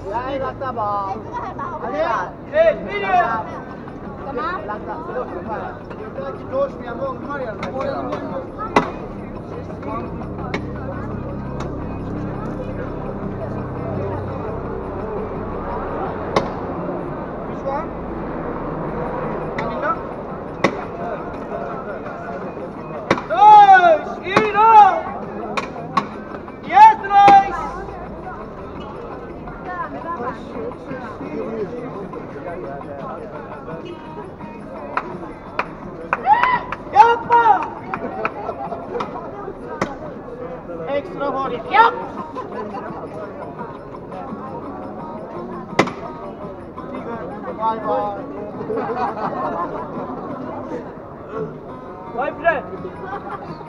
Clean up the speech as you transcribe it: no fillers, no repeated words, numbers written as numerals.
Nej, lasta bak. تمام. Extra hårt. Ja! Bye bye. Bye, friend.